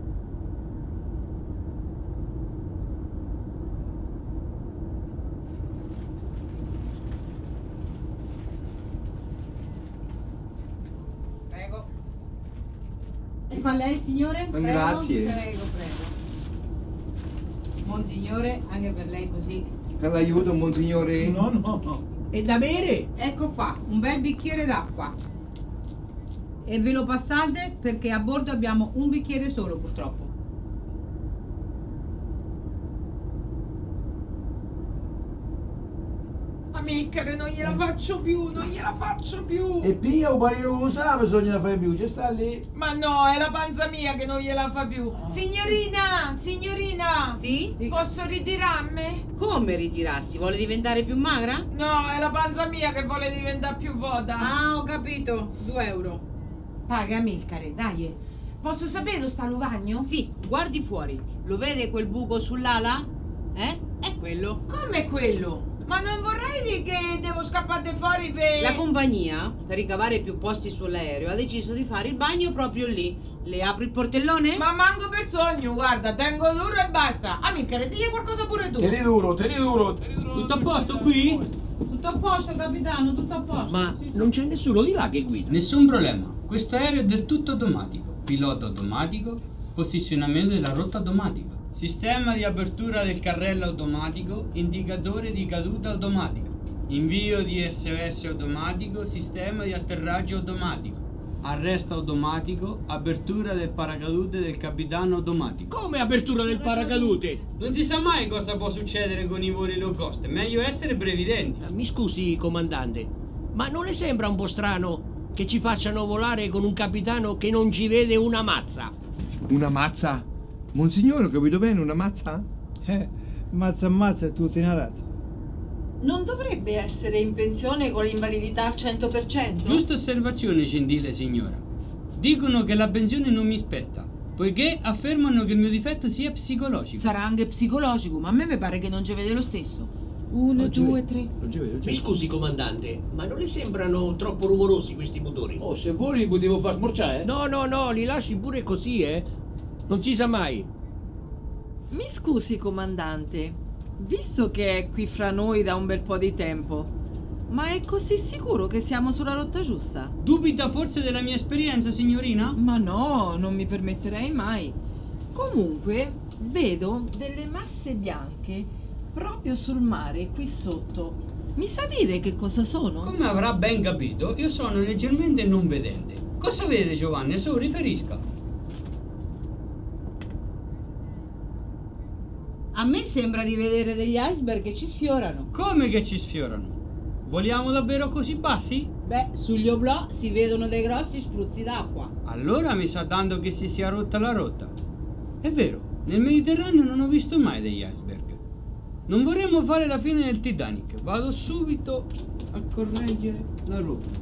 E fa lei, signore? Prego, grazie. Prego. Monsignore, anche per lei così. Per l'aiuto, monsignore? No. è da bere? Ecco qua, un bel bicchiere d'acqua. E ve lo passate perché a bordo abbiamo un bicchiere solo, purtroppo. Amilcare, non gliela faccio più, non gliela faccio più. E pia un paio di cosa bisogna fare più, ci sta lì? Ma no, è la panza mia che non gliela fa più. Signorina, signorina. Sì? Posso ritirarmi? Come ritirarsi? Vuole diventare più magra? No, è la panza mia che vuole diventare più vuota. Ah, ho capito. 2 euro. Paga, Amilcare, dai. Posso sapere dove sta Luvagno? Sì, guardi fuori. Lo vede quel buco sull'ala? È quello. Come quello? Ma non vorrei dire che devo scappare fuori per... La compagnia, per ricavare più posti sull'aereo, ha deciso di fare il bagno proprio lì. Le apri il portellone? Ma manco per sogno, guarda, tengo duro e basta. Amilcare, digli qualcosa pure tu. Tieni duro, tieni duro, tieni duro. Tutto a posto qui? Tutto a posto, capitano, tutto a posto. Ma non c'è nessuno di là che guida. Nessun problema. Questo aereo è del tutto automatico. Pilota automatico, posizionamento della rotta automatico. Sistema di apertura del carrello automatico, indicatore di caduta automatica, invio di SOS automatico, sistema di atterraggio automatico, arresto automatico, apertura del paracadute del capitano automatico. Come apertura del paracadute? Non si sa mai cosa può succedere con i voli low cost, è meglio essere previdenti. Mi scusi, comandante, ma non le sembra un po' strano che ci facciano volare con un capitano che non ci vede una mazza? Una mazza? Monsignore, ho capito bene, una mazza? Mazza ammazza e tutti in razza. Non dovrebbe essere in pensione con l'invalidità al 100%? Giusta osservazione, gentile signora. Dicono che la pensione non mi spetta, poiché affermano che il mio difetto sia psicologico. Sarà anche psicologico, ma a me mi pare che non ci vede lo stesso. 1, 2, 3. Mi scusi, comandante, ma non le sembrano troppo rumorosi questi motori? Oh, se vuoi li potevo far smorciare? No, li lasci pure così, Non si sa mai. Mi scusi, comandante, visto che è qui fra noi da un bel po' di tempo, ma è così sicuro che siamo sulla rotta giusta? Dubita forse della mia esperienza, signorina? Ma no, non mi permetterei mai. Comunque, vedo delle masse bianche proprio sul mare, qui sotto. Mi sa dire che cosa sono? Come avrà ben capito, io sono leggermente non vedente. Cosa vede, Giovanni? Su, riferisca. A me sembra di vedere degli iceberg che ci sfiorano. Come che ci sfiorano? Voliamo davvero così bassi? Beh, sugli oblò si vedono dei grossi spruzzi d'acqua. Allora mi sa tanto che si sia rotta la rotta. È vero, nel Mediterraneo non ho visto mai degli iceberg. Non vorremmo fare la fine del Titanic. Vado subito a correggere la rotta.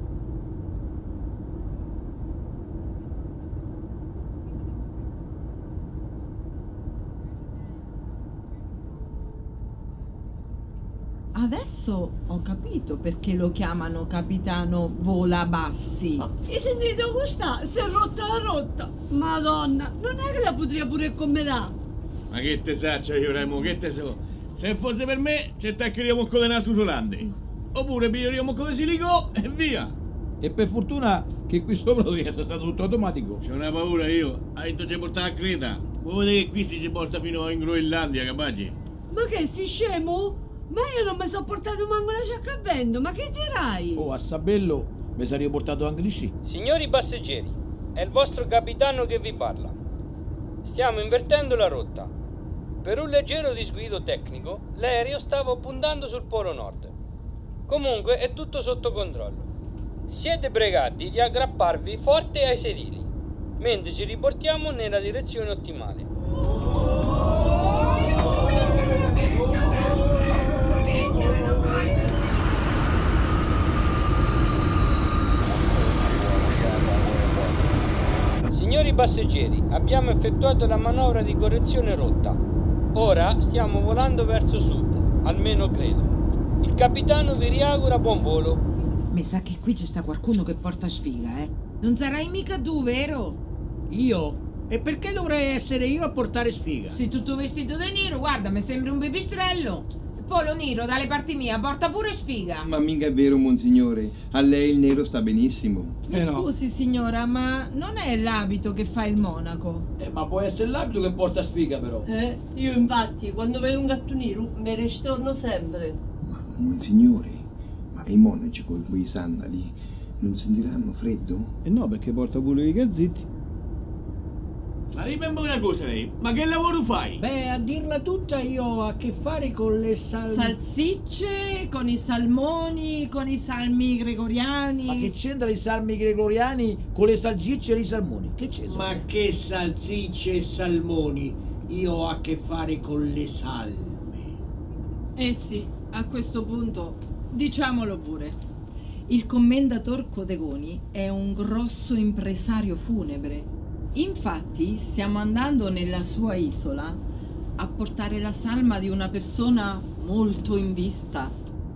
Adesso ho capito perché lo chiamano capitano Volabassi. E sentite come sta? Si è rotta la rotta. Madonna, non è che la potrei pure commenare? Ma che te saccia io, Remo, che te so? Se fosse per me, ci attaccheremo con le naso isolante. Oppure piglieremo con le silicò e via. E per fortuna che qui sopra doveva essere stato tutto automatico. C'ho una paura io. Ha detto ci portare a Creta. Vuoi vedere che qui si porta fino in Groenlandia, capace? Ma che, sei scemo? Ma io non mi sono portato manco la giacca a vento, ma che dirai? Oh, a Sabello mi sarei portato anche di sci. Signori passeggeri, è il vostro capitano che vi parla. Stiamo invertendo la rotta. Per un leggero disguido tecnico, l'aereo stava puntando sul polo nord. Comunque è tutto sotto controllo. Siete pregati di aggrapparvi forte ai sedili, mentre ci riportiamo nella direzione ottimale. Signori passeggeri, abbiamo effettuato la manovra di correzione rotta. Ora stiamo volando verso sud, almeno credo. Il capitano vi riaugura buon volo. Mi sa che qui ci sta qualcuno che porta sfiga, Non sarai mica tu, vero? Io? E perché dovrei essere io a portare sfiga? Sei tutto vestito di nero, guarda, mi sembri un pipistrello. Polo nero, dalle parti mie, porta pure sfiga. Ma mica è vero, monsignore. A lei il nero sta benissimo. Mi scusi, signora, ma non è l'abito che fa il monaco? Ma può essere l'abito che porta sfiga, però. Io infatti, quando vedo un gatto nero, me ne storno sempre. Ma, monsignore, ma i monaci con quei sandali non sentiranno freddo? No, perché porta pure i calzetti. Ma dimmi una cosa lei, ma che lavoro fai? Beh, a dirla tutta io ho a che fare con le Salsicce, con i salmoni, con i salmi gregoriani. Ma che c'entra i salmi gregoriani con le salsicce e i salmoni? Che c'entra? Ma che salsicce e salmoni? Io ho a che fare con le salme. Eh sì, a questo punto diciamolo pure. Il commendator Codegoni è un grosso impresario funebre. Infatti stiamo andando nella sua isola a portare la salma di una persona molto in vista.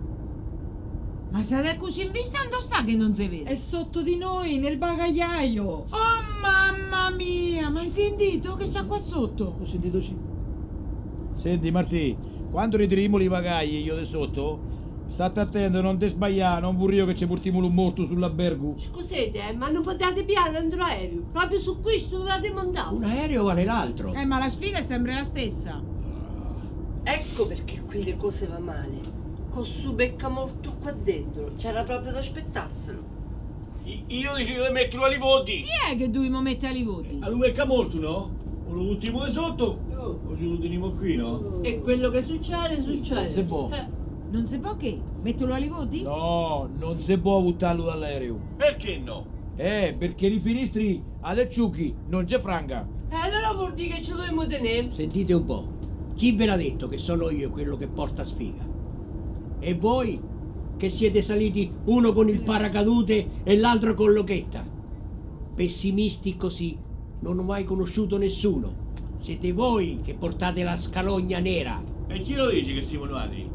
Ma se è così in vista, dove sta che non si vede? È sotto di noi, nel bagagliaio. Oh mamma mia, ma hai sentito che sta qua sotto? Ho sentito sì. Senti Martì, quando ritirimo i bagagli io di sotto, state attento, non te sbagliare, non vorrei che ci portiamo un morto sull'albergo. Scusate, ma non potete piare dentro l'aereo? Proprio su questo dovete montare? Un aereo vale l'altro. Ma la sfiga è sempre la stessa. Ecco perché qui le cose va male. Con su becca morto qua dentro, c'era proprio da aspettarselo. Io decido di metterlo ai voti. Chi è che dobbiamo mettere ai voti? A lui becca morto, no? O l'ultimo di sotto, o ce lo teniamo qui, no? E quello che succede, succede. Non si può. Non si può che? Metterlo ai voti? No, non si può buttarlo dall'aereo. Perché no? Perché i finistri ad acciucchi non c'è franca. Allora vuol dire che ce lo dobbiamo tenere. Sentite un po', chi ve l'ha detto che sono io quello che porta sfiga? E voi che siete saliti uno con il paracadute e l'altro con l'occhetta? Pessimisti così non ho mai conosciuto nessuno. Siete voi che portate la scalogna nera. E chi lo dice che siamo noi?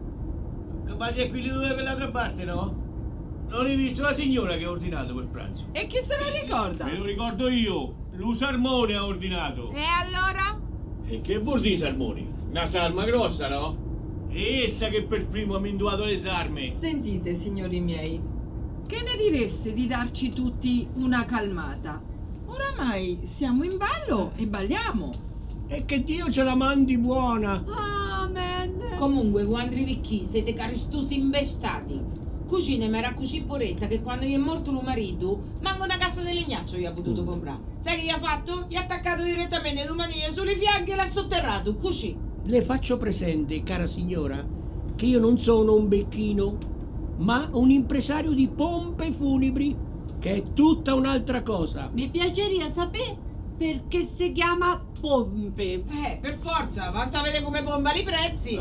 Ma c'è quelli due per l'altra parte, no? Non hai visto la signora che ha ordinato quel pranzo? E chi se lo ricorda? Me lo ricordo io, lo salmone ha ordinato. E allora? E che vuol dire salmoni? Una salma grossa, no? E essa che per primo ha minduato le sarme. Sentite, signori miei, che ne direste di darci tutti una calmata? Oramai siamo in ballo e balliamo. E che Dio ce la mandi buona. Amen. Comunque, voi Andri Vicchi, siete caristosi imbestati. Cucina mi era così poretta che quando gli è morto il marito, manco una cassa di legnaccio gli ha potuto comprare. Sai che gli ha fatto? Gli ha attaccato direttamente le maniglie sulle fianche e l'ha sotterrato, così. Le faccio presente, cara signora, che io non sono un becchino, ma un impresario di pompe funebri, che è tutta un'altra cosa. Mi piacerebbe sapere perché si chiama pompe. Per forza, basta vedere come pompa i prezzi.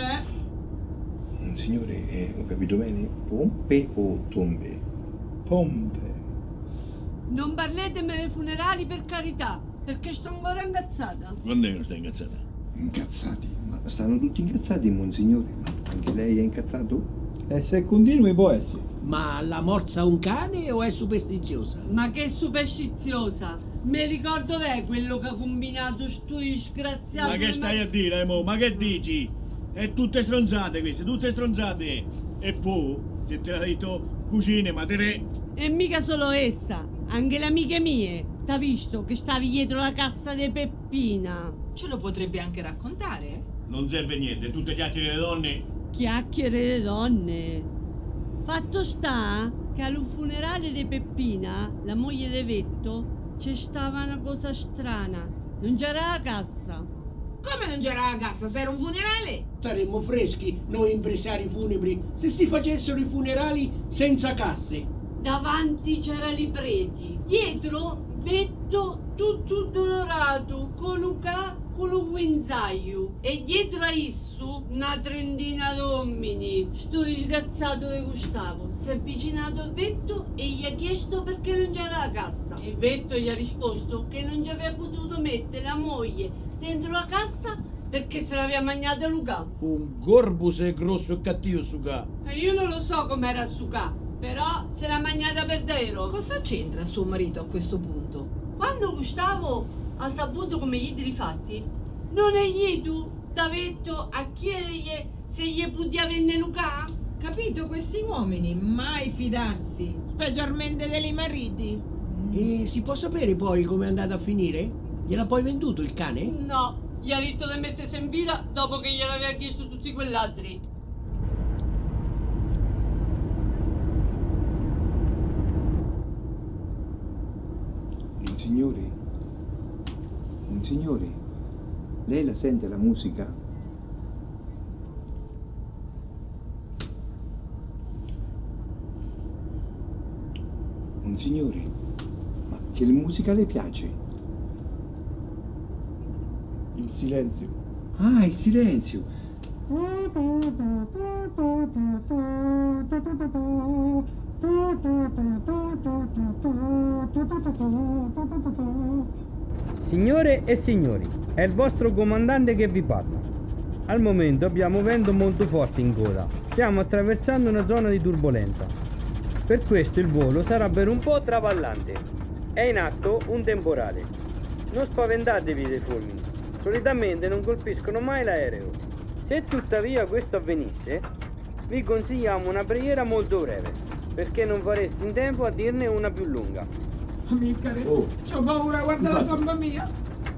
Signore, ho capito bene? Pompe o tombe? Pompe. Non parletemi dei funerali per carità, perché sto ancora incazzata. Quando è che non stai incazzata? Incazzati? Ma stanno tutti incazzati, monsignore? Anche lei è incazzato? E se continui può essere. Ma la morsa un cane o è superstiziosa? Ma che superstiziosa! Mi ricordo lei quello che ha combinato sto disgraziato. Ma che stai a dire, mo? Ma che dici? È tutte stronzate queste, tutte stronzate. E poi, se te l'ha detto cucine, ma te ne... E mica solo essa, anche le amiche mie. T'ha visto che stavi dietro la cassa di Peppina? Ce lo potrebbe anche raccontare? Non serve niente, tutte le chiacchiere delle donne. Chiacchiere le donne. Fatto sta che al funerale di Peppina, la moglie di Vetto, c'è stava una cosa strana. Non c'era la cassa. Come non c'era la cassa? Se era un funerale? Saremmo freschi, noi impresari funebri, se si facessero i funerali senza casse. Davanti c'era i preti, dietro Vetto tutto dolorato, con Luca, con lo guinzaglio, e dietro a esso una trentina d'uomini. Sto disgrazzato di Gustavo si è avvicinato a Vetto e gli ha chiesto perché non c'era la cassa. E Vetto gli ha risposto che non ci aveva potuto mettere la moglie dentro la cassa perché se l'aveva mangiata Luca. Un gorbo se è grosso e cattivo su qua. E io non lo so com'era su qua, però se l'ha mangiata per davvero. Cosa c'entra suo marito a questo punto? Quando Gustavo ha saputo come gli i fatti, non è gli tu Davetto a chiedergli se gli poteva venire Luca? Capito, questi uomini mai fidarsi, specialmente dei mariti. E si può sapere poi come è andata a finire? Gliel'ha poi venduto il cane? No, gli ha detto di mettersi in fila dopo che gliel'aveva chiesto tutti quell'altri. Signori, Monsignore, lei la sente la musica? Monsignore, ma che musica le piace? Il silenzio. Ah, il silenzio. Signore e signori, è il vostro comandante che vi parla. Al momento abbiamo vento molto forte in coda. Stiamo attraversando una zona di turbolenza. Per questo il volo sarà per un po' traballante. È in atto un temporale. Non spaventatevi dei fulmini. Solitamente non colpiscono mai l'aereo. Se tuttavia questo avvenisse, vi consigliamo una preghiera molto breve, perché non fareste in tempo a dirne una più lunga. Amilcare, c'ho paura, guarda la zampa mia.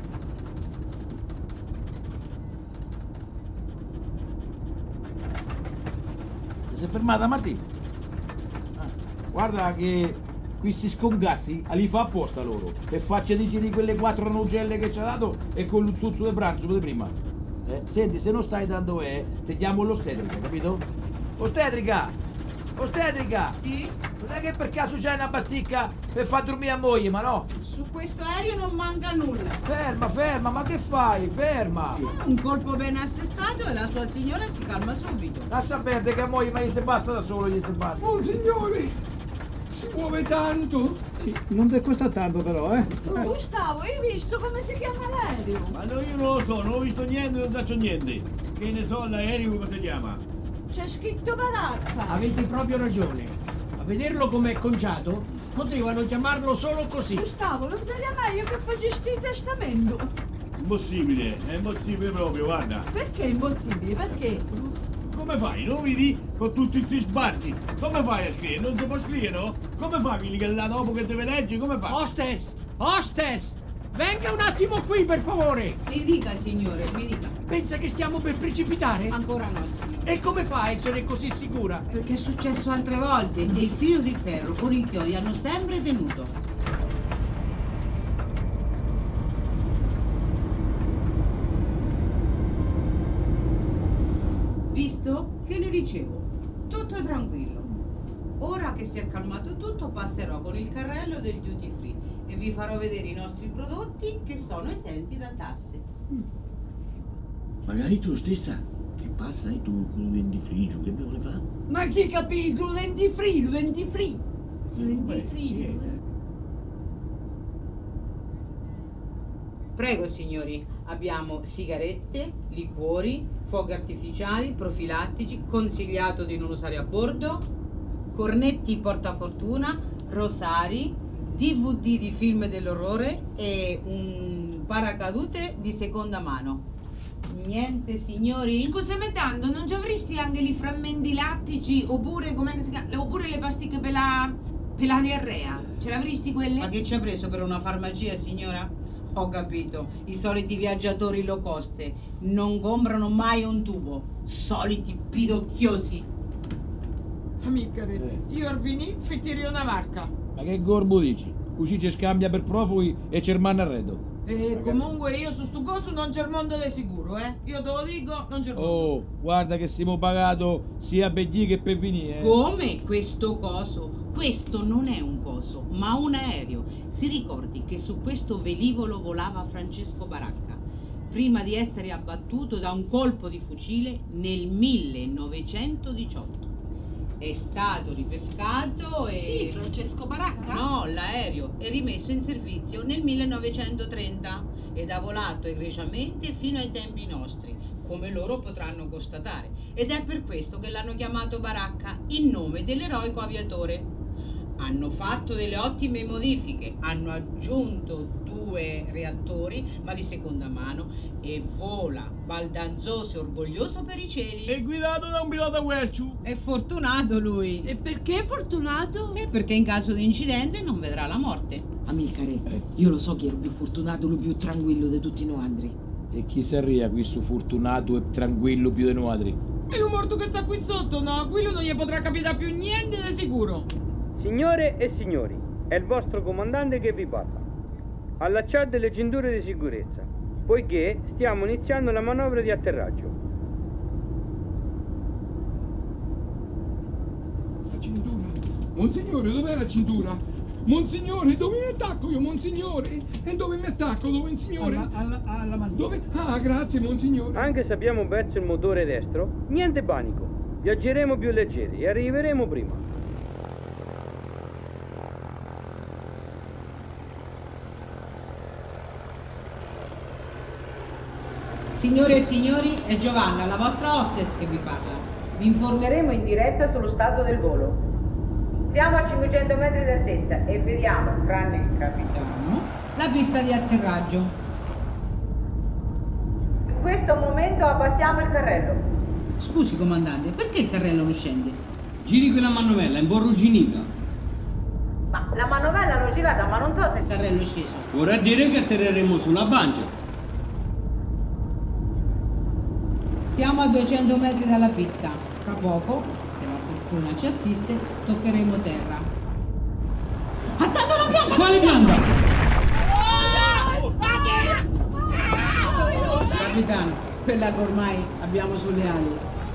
Si è fermata Martina? Guarda che questi scongassi li fa apposta loro. E faccia dici di quelle 4 ranugelle che ci ha dato e con l'uzzuzzo di pranzo di prima. Senti, se non stai dando ti chiamo l'ostetrica, capito? Ostetrica! Ostetrica! Sì? Non è che per caso c'hai una pasticca per far dormire a moglie, ma no? Su questo aereo non manca nulla. Ferma, ferma, ma che fai? Ferma! Un colpo ben assestato e la sua signora si calma subito. Lascia perdere che a moglie ma gli si passa da solo, gli si passa. Monsignore, si muove tanto. Sì, non ti costa tanto però, Gustavo, hai visto come si chiama l'aereo? Ma no, io non lo so, non ho visto niente, non faccio niente. Che ne so l'aereo come si chiama? C'è scritto baracca. Avete proprio ragione. A vederlo com'è conciato, potevano chiamarlo solo così. Gustavo, non sarebbe meglio che facessi il testamento. Impossibile, è impossibile proprio, guarda. Perché è impossibile? Perché? Come fai? Non vedi? Con tutti questi sbarzi. Come fai a scrivere? Non si può scrivere, no? Come fai quelli che là dopo che deve leggere? Come fai? Hostess! Hostess! Venga un attimo qui, per favore! Mi dica, signore, mi dica. Pensa che stiamo per precipitare? Ancora no, signore. E come fa a essere così sicura? Perché è successo altre volte e il filo di ferro con i chiodi hanno sempre tenuto. Visto? Che le dicevo? Tutto tranquillo. Ora che si è calmato tutto, passerò con il carrello del duty free e vi farò vedere i nostri prodotti che sono esenti da tasse. Magari tu stessa che passa e tu con il dentifricio, che vuole fare? Ma chi capito? Dentifricio, dentifricio. Dentifricio. Prego signori, abbiamo sigarette, liquori, fuochi artificiali, profilattici, consigliato di non usare a bordo, cornetti portafortuna, rosari, DVD di film dell'orrore e un paracadute di seconda mano. Niente signori? Scusami tanto, non ci avresti anche i frammenti lattici oppure come si chiama? Oppure le pasticche per la diarrea? Ce l'avresti quelle? Ma che ci ha preso per una farmacia signora? Ho capito, i soliti viaggiatori low cost non comprano mai un tubo, soliti pidocchiosi. Amicare, io Arvini fittirei una varca. Ma che gorbo dici? Così ci scambia per profughi e ci rimane arredo. E comunque io su sto coso non c'è il mondo di sicuro, Io te lo dico, non c'è il mondo. Oh, guarda che siamo pagato sia per gli che per venire. Come questo coso? Questo non è un coso, ma un aereo. Si ricordi che su questo velivolo volava Francesco Baracca, prima di essere abbattuto da un colpo di fucile nel 1918. È stato ripescato e... Chi? Francesco Baracca? No, l'aereo è rimesso in servizio nel 1930 ed ha volato egregiamente fino ai tempi nostri, come loro potranno constatare. Ed è per questo che l'hanno chiamato Baracca, in nome dell'eroico aviatore. Hanno fatto delle ottime modifiche, hanno aggiunto 2 reattori, ma di seconda mano, e vola baldanzoso e orgoglioso per i cieli. E guidato da un pilota Guerciu. È fortunato lui. E perché fortunato? Perché in caso di incidente non vedrà la morte. Amilcare, io lo so chi è il più fortunato, il più tranquillo di tutti noi altri. E chi si arria questo fortunato e tranquillo più di noi altri? E lo morto che sta qui sotto, no? Quello non gli potrà capitare più niente di sicuro. Signore e signori, è il vostro comandante che vi parla. Allacciate le cinture di sicurezza, poiché stiamo iniziando la manovra di atterraggio. La cintura? Monsignore, dov'è la cintura? Monsignore, dove mi attacco io, monsignore? E dove mi attacco, dove, signore? Alla mano. Dove? Ah, grazie, monsignore. Anche se abbiamo perso il motore destro, niente panico. Viaggeremo più leggeri e arriveremo prima. Signore e signori, è Giovanna, la vostra hostess che vi parla. Vi informeremo in diretta sullo stato del volo. Siamo a 500 metri di altezza e vediamo, tranne il capitano, la pista di atterraggio. In questo momento abbassiamo il carrello. Scusi, comandante, perché il carrello non scende? Giri quella manovella, è un po' arrugginita. Ma la manovella l'ho girata, ma non so se il carrello è sceso. Vorrà dire che atterreremo sulla pancia. Siamo a 200 metri dalla pista. Tra poco, se la fortuna ci assiste, toccheremo terra. Attendo la pianta! Quale pianta? Capitano, quella che ormai abbiamo sulle ali.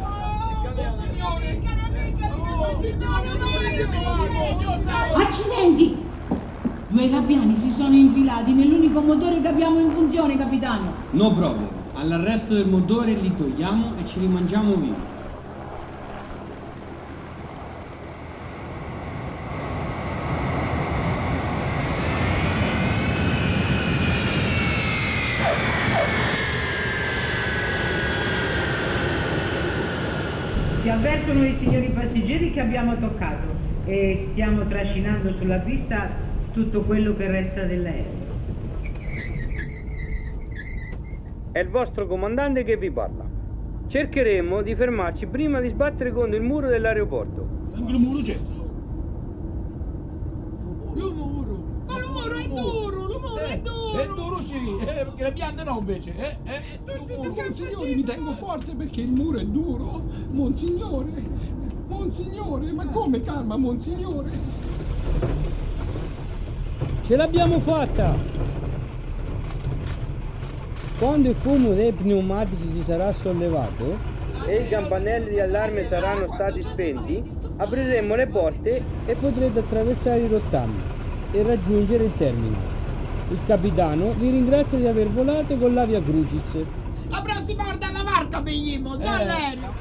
Accidenti! 2 gabbiani si sono infilati nell'unico motore che abbiamo in funzione, capitano. No proprio. All'arresto del motore li togliamo e ci rimangiamo vivi. Si avvertono i signori passeggeri che abbiamo toccato e stiamo trascinando sulla pista tutto quello che resta dell'aereo. È il vostro comandante che vi parla. Cercheremo di fermarci prima di sbattere contro il muro dell'aeroporto. Anche il muro c'è. Lo muro! Ma il muro è duro, il muro è duro! È duro sì, perché le piante no invece. Monsignore, mi tengo forte perché il muro è duro. Monsignore, monsignore, ma come calma, monsignore? Ce l'abbiamo fatta! Quando il fumo dei pneumatici si sarà sollevato e i campanelli di allarme saranno stati spenti, apriremo le porte e potrete attraversare i rottami e raggiungere il terminale. Il capitano vi ringrazia di aver volato con l'Avia Crucis. La prossima volta alla varca venimmo, dall'aereo!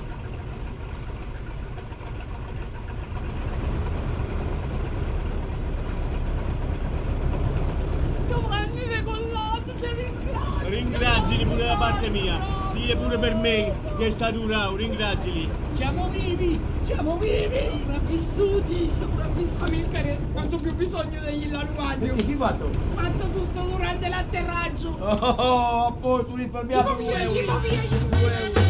Ringraziali pure da parte mia, dille pure per me che è stato un rao, ringraziali. Siamo vivi, siamo vivi! Sopravvissuti! Amilcare, non ho più bisogno degli lanuaggio. Chi fatto? Ho fatto tutto durante l'atterraggio. Poi tu risparmiato 2 euro. Via.